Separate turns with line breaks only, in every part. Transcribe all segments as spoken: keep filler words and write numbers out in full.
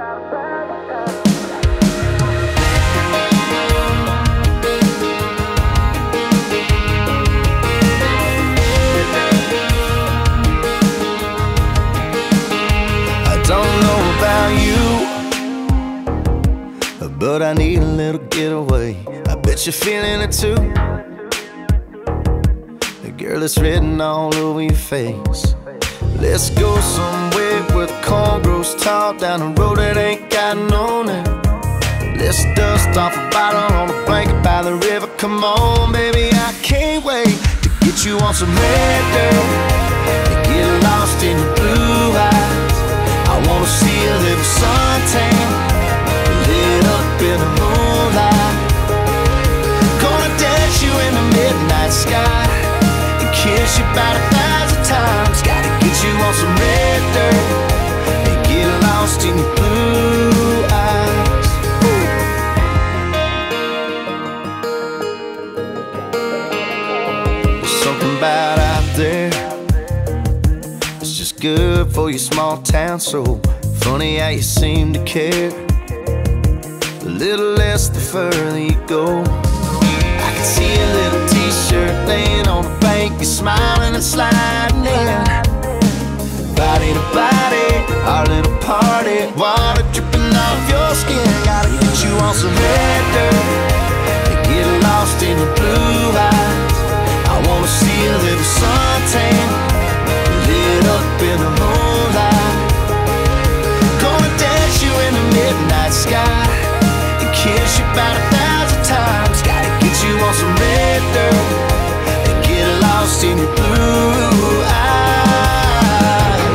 But I need a little getaway. I bet you're feeling it too. The girl, it's written all over your face. Let's go somewhere where the corn grows tall, down the road that ain't got no name. Let's dust off a bottle on a blanket by the river. Come on, baby, I can't wait to get you on some red dirt, to get lost in your blue eyes. I wanna see a little suntan lit up in the moonlight. Gonna dance you in the midnight sky and kiss you about a thousand times. Gotta get you on some red dirt and get lost in your blue eyes. There's something about out there, it's just good for your small town soul. Funny how you seem to care. A little less the further you go. I can see a little t-shirt laying on the bank. You're smiling and sliding in, body to body, our little party. Water dripping off your skin. Gotta get you on some red dirt and get lost in your blue eyes. I wanna see a little suntan lit up in the moonlight. Gonna dance you in the midnight sky, kiss you about a thousand times. Gotta get you on some red dirt and get lost in your blue eyes.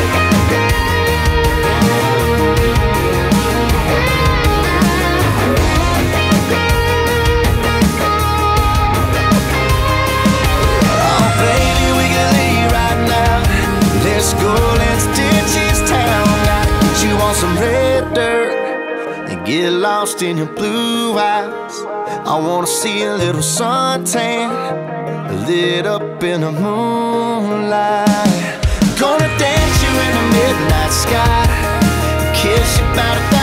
Oh baby, we can leave right now. Let's go, let's ditch this town. Gotta get you on some red dirt and get lost in your blue eyes. I wanna see a little suntan lit up in the moonlight. Gonna dance you in the midnight sky, kiss you about a thousand